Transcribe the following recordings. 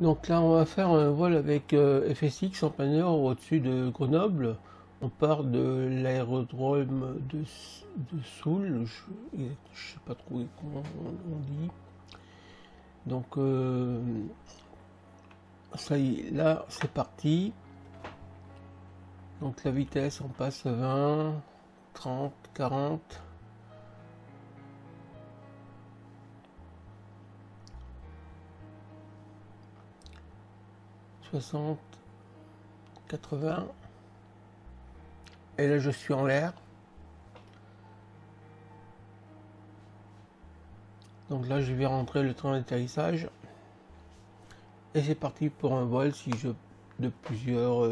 Donc là, on va faire un vol avec FSX en plein air au-dessus de Grenoble. On part de l'aérodrome de Soule, je sais pas trop comment on dit. Donc ça y est, là c'est parti. Donc la vitesse, on passe à 20, 30, 40. 60, 80. Et là je suis en l'air. Donc là je vais rentrer le train d'atterrissage. Et c'est parti pour un vol de plusieurs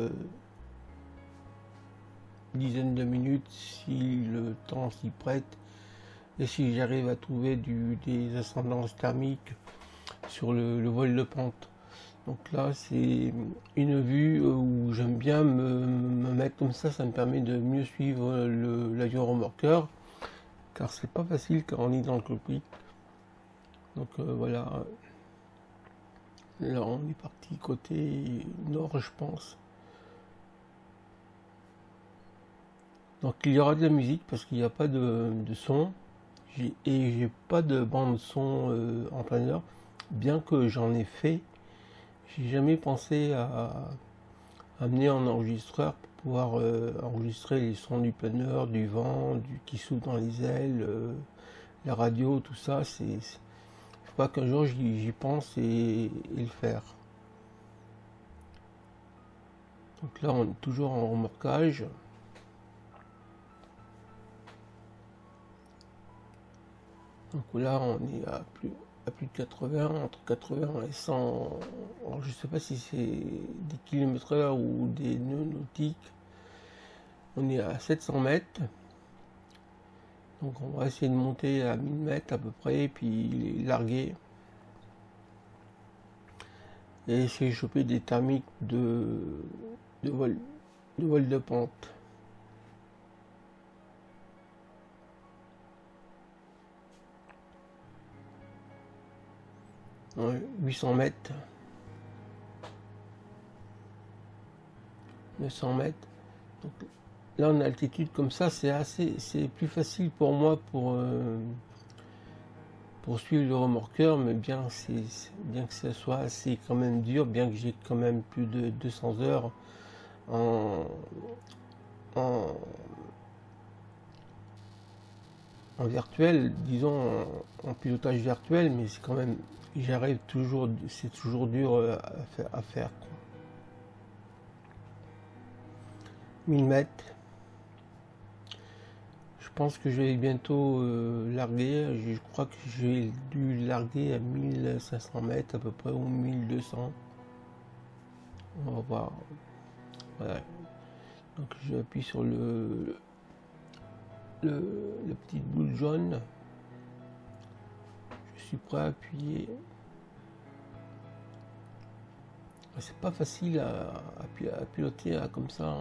dizaines de minutes si le temps s'y prête et si j'arrive à trouver des ascendances thermiques sur le vol de pente. Donc là c'est une vue où j'aime bien me mettre comme ça me permet de mieux suivre l'avion remorqueur car c'est pas facile quand on est dans le cockpit. Donc voilà, là on est parti côté nord je pense. Donc il y aura de la musique parce qu'il n'y a pas de son et j'ai pas de bande son en plein air, bien que j'en ai fait. J'ai jamais pensé à amener un enregistreur pour pouvoir enregistrer les sons du plein air, du vent, qui souffle dans les ailes, la radio, tout ça. Faut pas qu'un jour j'y pense et le faire. Donc là on est toujours en remorquage. Donc là, on est à plus de 80, entre 80 et 100. Alors, je sais pas si c'est des kilomètres heure ou des nœuds nautiques. On est à 700 mètres. Donc, on va essayer de monter à 1000 mètres à peu près, puis larguer. Et essayer de choper des thermiques de vol, de vol de pente. Ouais, 800 mètres, 900 mètres. Donc, là, en altitude comme ça, c'est plus facile pour moi pour suivre le remorqueur, mais bien que ça soit assez quand même dur, bien que j'ai quand même plus de 200 heures en, en, en virtuel, disons en pilotage virtuel, mais c'est quand même, j'arrive toujours, c'est toujours dur à faire. 1000 mètres. Je pense que je vais bientôt larguer. Je crois que j'ai dû larguer à 1500 mètres à peu près ou 1200. On va voir. Voilà. Donc j'appuie sur la petite boule jaune. Je suis prêt à appuyer. C'est pas facile à piloter comme ça,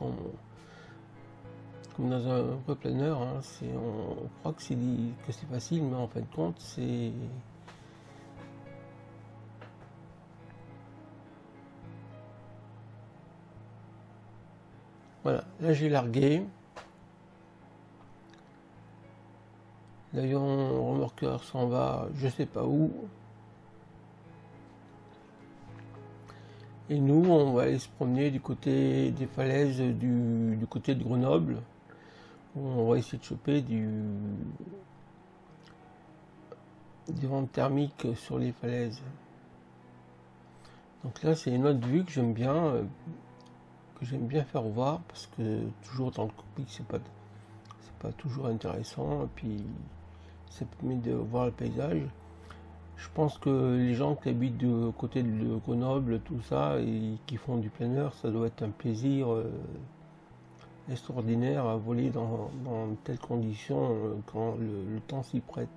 comme dans un vrai planeur. Hein. On croit que c'est facile, mais en fin de compte, c'est. Voilà, là j'ai largué. L'avion remorqueur s'en va, je sais pas où. Et nous, on va aller se promener du côté des falaises du côté de Grenoble. On va essayer de choper du vent thermique sur les falaises. Donc là, c'est une autre vue que j'aime bien faire voir parce que toujours dans le cockpit, c'est pas toujours intéressant. Et puis, ça permet de voir le paysage. Je pense que les gens qui habitent du côté de Grenoble, tout ça, et qui font du plein air, ça doit être un plaisir extraordinaire à voler dans telles conditions quand le temps s'y prête.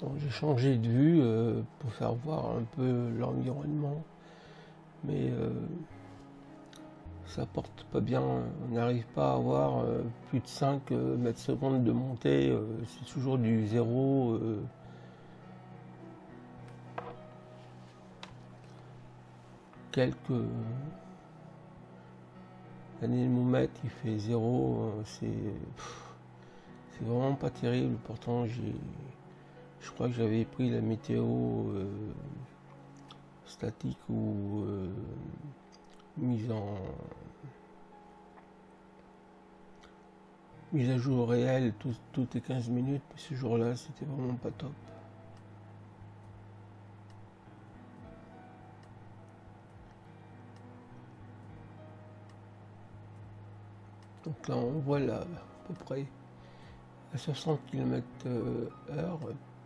Donc j'ai changé de vue pour faire voir un peu l'environnement, mais ça porte pas bien. On n'arrive pas à avoir plus de 5 mètres secondes de montée, c'est toujours du zéro. Quelques l'anémomètre il fait 0, c'est vraiment pas terrible. Pourtant je crois que j'avais pris la météo statique ou mise à jour réelle toutes les 15 minutes, mais ce jour-là c'était vraiment pas top. Donc là on voit là à peu près à 60 km/h.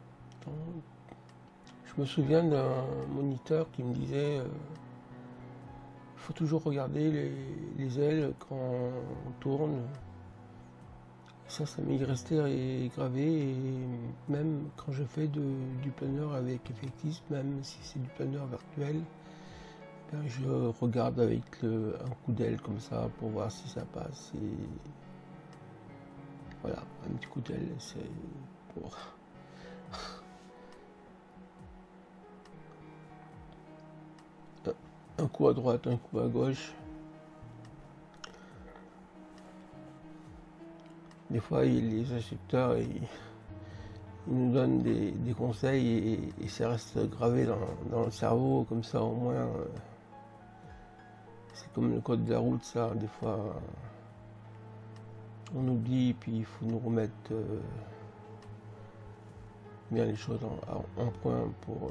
Je me souviens d'un moniteur qui me disait il faut toujours regarder les ailes quand on tourne. Ça m'est resté gravé, et même quand je fais du planeur avec effectif, même si c'est du planeur virtuel, ben je regarde avec un coup d'aile comme ça pour voir si ça passe. Et voilà, un petit coup d'aile, c'est pour... un coup à droite, un coup à gauche. Des fois, les instructeurs ils nous donnent des conseils et ça reste gravé dans le cerveau, comme ça au moins. C'est comme le code de la route, ça. Des fois, on oublie, puis il faut nous remettre bien les choses en point pour.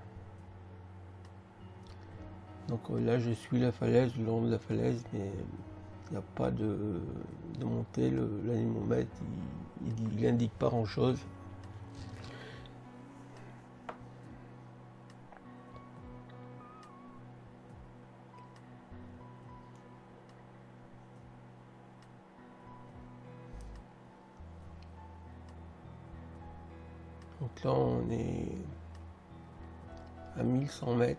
Donc là, je suis la falaise, le long de la falaise, mais il n'y a pas de montée. L'anémomètre, il indique pas grand-chose. Donc là, on est à 1100 mètres.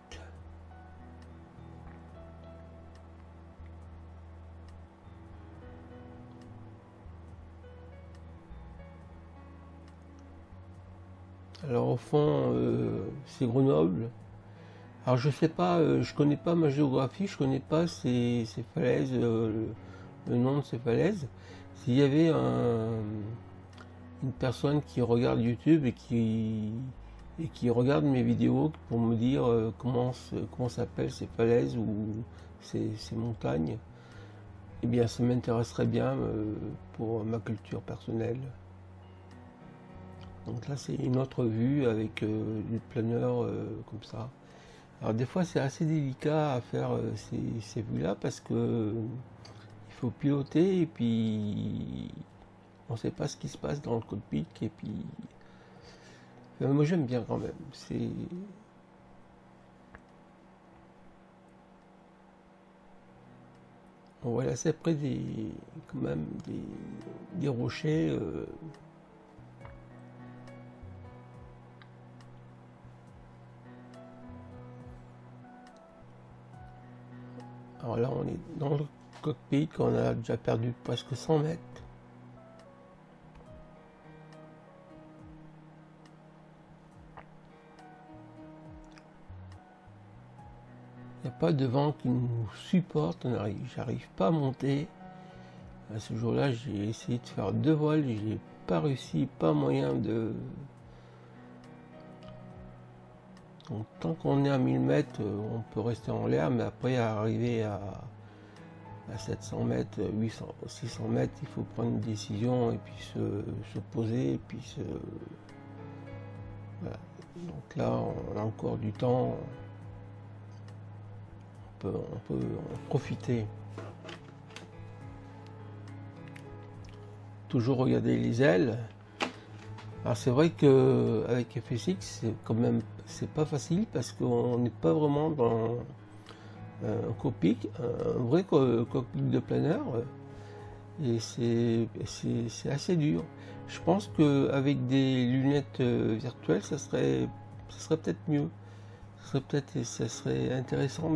Alors au fond, c'est Grenoble. Alors je sais pas, je connais pas ma géographie, je connais pas ces falaises, le nom de ces falaises. S'il y avait une personne qui regarde YouTube et qui regarde mes vidéos pour me dire comment s'appellent ces falaises ou ces montagnes, eh bien ça m'intéresserait bien pour ma culture personnelle. Donc là c'est une autre vue avec du planeur comme ça. Alors des fois c'est assez délicat à faire ces vues là parce que il faut piloter et puis on ne sait pas ce qui se passe dans le cockpit et puis moi j'aime bien quand même. On voit là c'est près quand même des rochers. Alors là, on est dans le cockpit, on a déjà perdu presque 100 mètres. Il n'y a pas de vent qui nous supporte, j'arrive pas à monter. À ce jour-là, j'ai essayé de faire 2 vols, j'ai pas réussi, pas moyen de... Donc tant qu'on est à 1000 mètres, on peut rester en l'air, mais après arriver à 700 mètres, 800, 600 mètres, il faut prendre une décision et puis se poser et puis voilà. Donc là, on a encore du temps, on peut en profiter. Toujours regarder les ailes. Alors c'est vrai que avec FSX, c'est quand même pas facile parce qu'on n'est pas vraiment dans un cockpit, un vrai cockpit de planeur. et c'est assez dur. Je pense qu'avec des lunettes virtuelles, ça serait peut-être mieux. Ça serait intéressant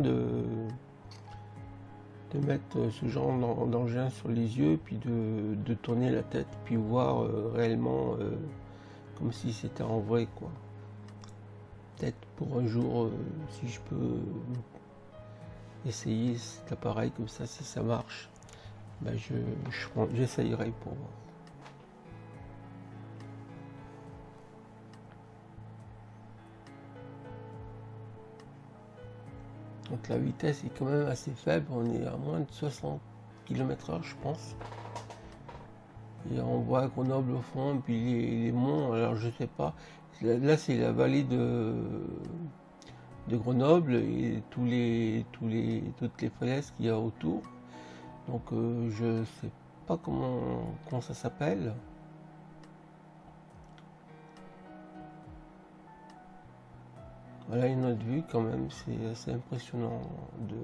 de mettre ce genre d'engin sur les yeux, puis de tourner la tête, puis voir réellement comme si c'était en vrai, quoi. Peut-être pour un jour, si je peux essayer cet appareil comme ça, si ça marche, ben j'essayerai pour voir. Donc la vitesse est quand même assez faible, on est à moins de 60 km/h, je pense. Et on voit Grenoble au fond, puis les monts, alors je sais pas. Là c'est la vallée de Grenoble et toutes les falaises qu'il y a autour. Donc je sais pas comment ça s'appelle. Voilà une autre vue quand même, c'est assez impressionnant de.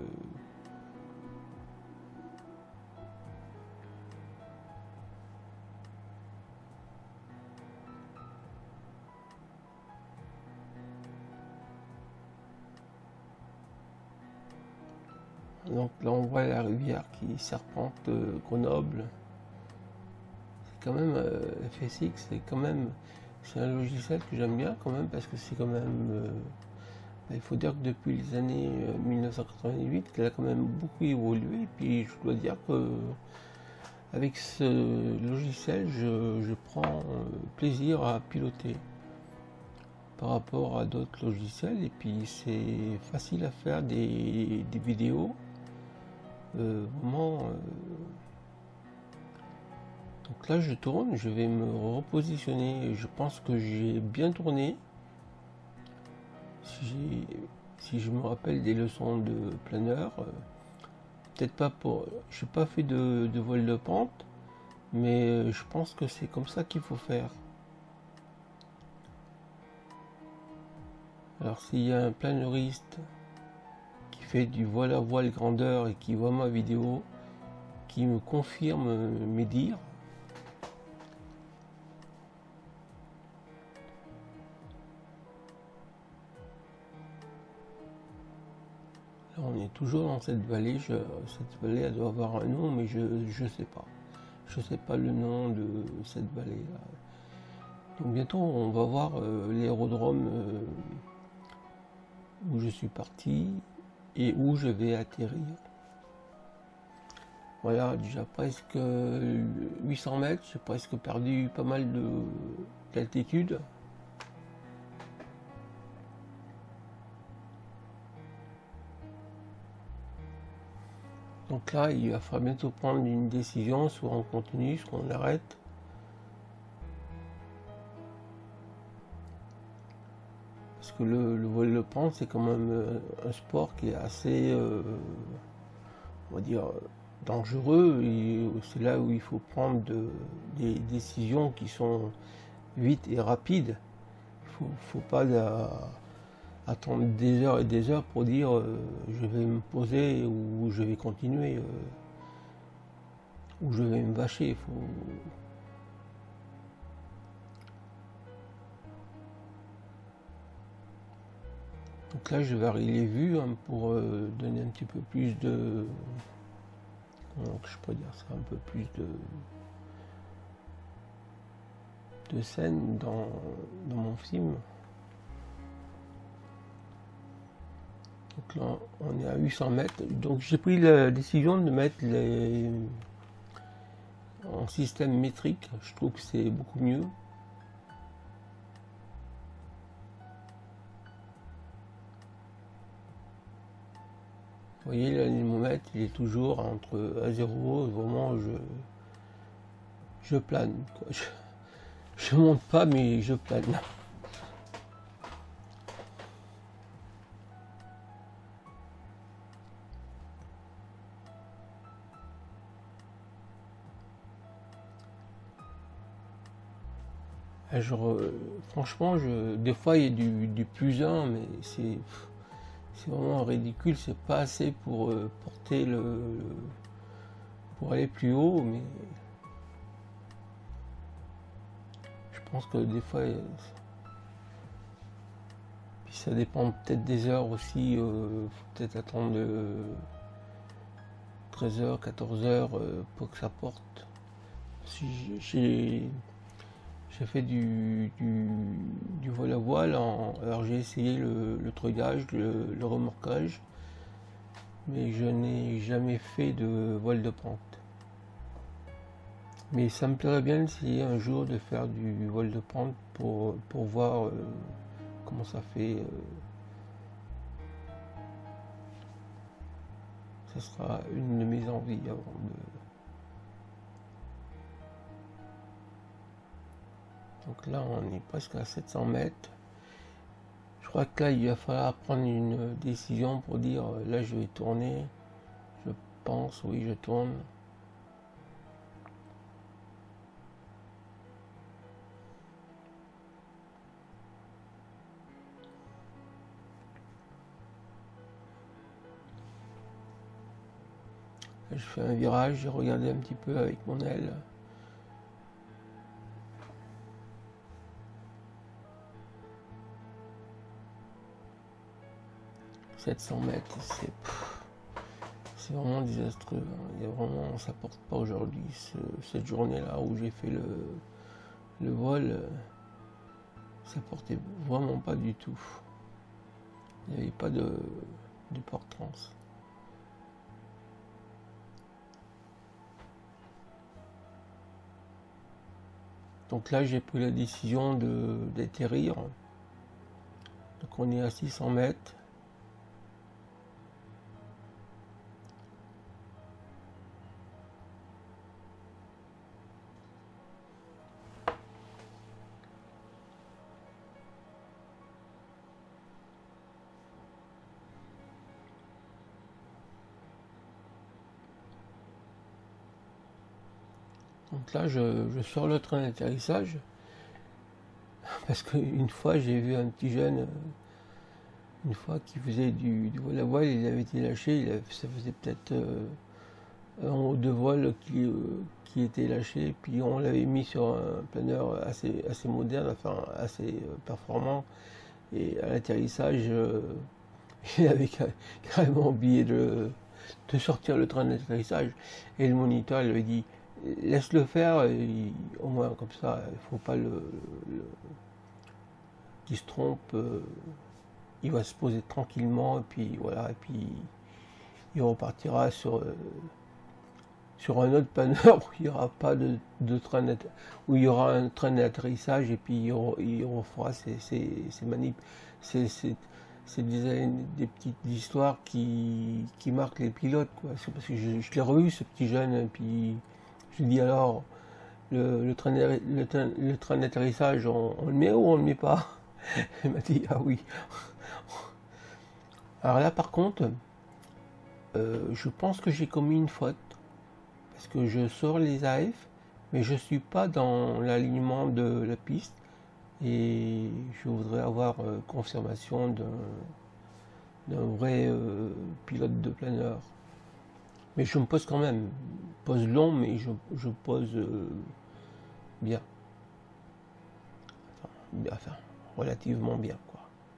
Donc là on voit la rivière qui serpente Grenoble. C'est quand même FSX, c'est un logiciel que j'aime bien quand même parce que c'est quand même il faut dire que depuis les années 1988 il a quand même beaucoup évolué, et puis je dois dire que avec ce logiciel je prends plaisir à piloter par rapport à d'autres logiciels, et puis c'est facile à faire des vidéos vraiment. Donc là je tourne, je vais me repositionner, je pense que j'ai bien tourné. Si je me rappelle des leçons de planeur, peut-être pas pour. Je n'ai pas fait de vol de pente, mais je pense que c'est comme ça qu'il faut faire. Alors s'il y a un planeuriste qui fait du voile à voile grandeur et qui voit ma vidéo, qui me confirme mes dires, là on est toujours dans cette vallée. Cette vallée elle doit avoir un nom, mais je sais pas. Je sais pas le nom de cette vallée là. Donc bientôt on va voir l'aérodrome où je suis parti et où je vais atterrir. Voilà, déjà presque 800 mètres, j'ai presque perdu pas mal d'altitude. Donc là, il va falloir bientôt prendre une décision, soit on continue, soit on arrête. Parce que le vol de pente, c'est quand même un sport qui est assez, on va dire, dangereux, et c'est là où il faut prendre des décisions qui sont vite et rapides. Il ne faut pas attendre des heures et des heures pour dire je vais me poser ou je vais continuer ou je vais me vacher. Donc là je varie les vues pour donner un petit peu plus de. Donc je pourrais dire ça, un peu plus de scène dans mon film. Donc là on est à 800 mètres. Donc j'ai pris la décision de mettre en système métrique. Je trouve que c'est beaucoup mieux. Vous voyez, l'anémomètre, il est toujours entre à 0, vraiment je plane, quoi. Je monte pas, mais je plane. Franchement, des fois il y a du plus 1, mais c'est vraiment ridicule, c'est pas assez pour porter pour aller plus haut, mais je pense que des fois, puis ça dépend peut-être des heures aussi, faut peut-être attendre 13h, 14h pour que ça porte. Si j'ai fait du voile à voile, alors j'ai essayé le truigage, le remorquage, mais je n'ai jamais fait de voile de pente. Mais ça me plairait bien d'essayer un jour de faire du voile de pente pour voir comment ça fait. Ça sera une de mes envies avant de... Donc là, on est presque à 700 mètres. Je crois que là, il va falloir prendre une décision pour dire, là, je vais tourner. Je pense, oui, je tourne. Là, je fais un virage, j'ai regardé un petit peu avec mon aile. « 700 mètres, c'est vraiment désastreux. Il y a vraiment, ça porte pas aujourd'hui. Cette journée-là où j'ai fait le vol, ça portait vraiment pas du tout. Il n'y avait pas de porte-trans. Donc là, j'ai pris la décision d'atterrir. Donc on est à 600 mètres. Donc là, je sors le train d'atterrissage, parce qu'une fois, j'ai vu un petit jeune, une fois, qui faisait du vol à voile, il avait été lâché, ça faisait peut-être un ou deux voiles qui étaient lâchés, puis on l'avait mis sur un planeur assez moderne, enfin assez performant, et à l'atterrissage, il avait carrément oublié de sortir le train d'atterrissage, et le moniteur il lui avait dit laisse-le faire, au moins comme ça, il faut pas qu'il se trompe, il va se poser tranquillement, et puis voilà, et puis il repartira sur un autre planeur où il n'y aura pas de train où il y aura un train d'atterrissage, et puis il refera ses manips. C'est des petites histoires qui marquent les pilotes, quoi. C'est parce que je l'ai revu, ce petit jeune, et puis je lui dis alors, le train d'atterrissage, on le met ou on le met pas? Il m'a dit ah oui. Alors là par contre, je pense que j'ai commis une faute, parce que je sors les AF, mais je suis pas dans l'alignement de la piste, et je voudrais avoir confirmation d'un vrai pilote de planeur. Mais je me pose quand même, pose long, mais je pose bien. Enfin, relativement bien, quoi.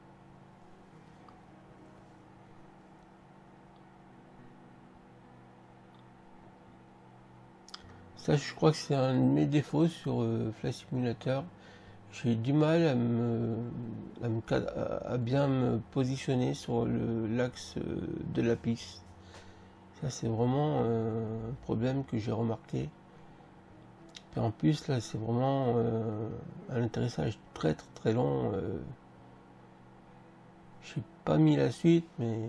Ça, je crois que c'est un de mes défauts sur Flight Simulator. J'ai du mal à bien me positionner sur l'axe de la piste. Ça, c'est vraiment un problème que j'ai remarqué. Et en plus, là, c'est vraiment un atterrissage très long. J'ai pas mis la suite, mais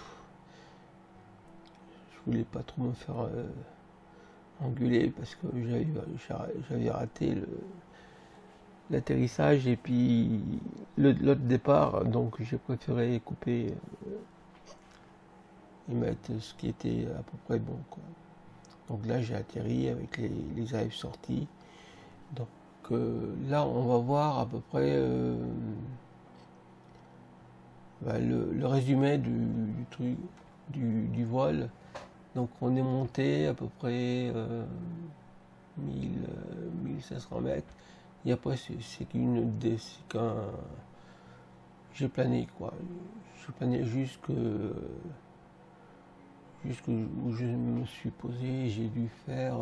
je voulais pas trop me faire engueuler, parce que j'avais raté l'atterrissage et puis l'autre départ, donc j'ai préféré couper et mettre ce qui était à peu près bon, quoi. Donc là j'ai atterri avec les AF sortis. Donc là on va voir à peu près le résumé du truc, du voile. Donc on est monté à peu près 1500 mètres. Et après c'est qu'un j'ai plané quoi. J'ai plané jusque où je me suis posé. J'ai dû faire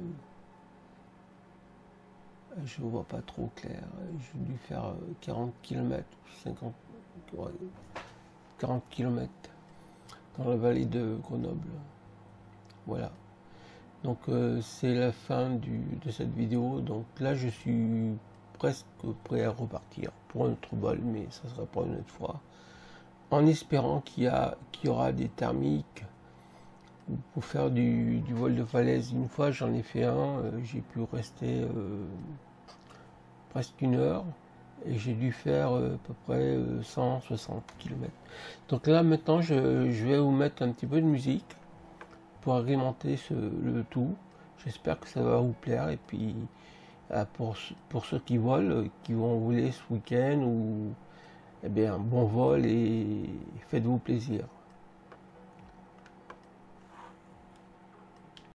je vois pas trop clair. J'ai dû faire 40 km, 50, ouais, 40 km dans la vallée de Grenoble. Voilà. Donc c'est la fin de cette vidéo. Donc là je suis presque prêt à repartir pour un autre vol, mais ça sera pour une autre fois. En espérant qu'il y aura des thermiques pour faire du vol de falaise. Une fois j'en ai fait un, j'ai pu rester presque une heure et j'ai dû faire à peu près 160 km. Donc là maintenant je vais vous mettre un petit peu de musique pour agrémenter le tout. J'espère que ça va vous plaire et puis pour ceux qui volent, qui vont voler ce week-end ou eh bien bon vol et faites-vous plaisir.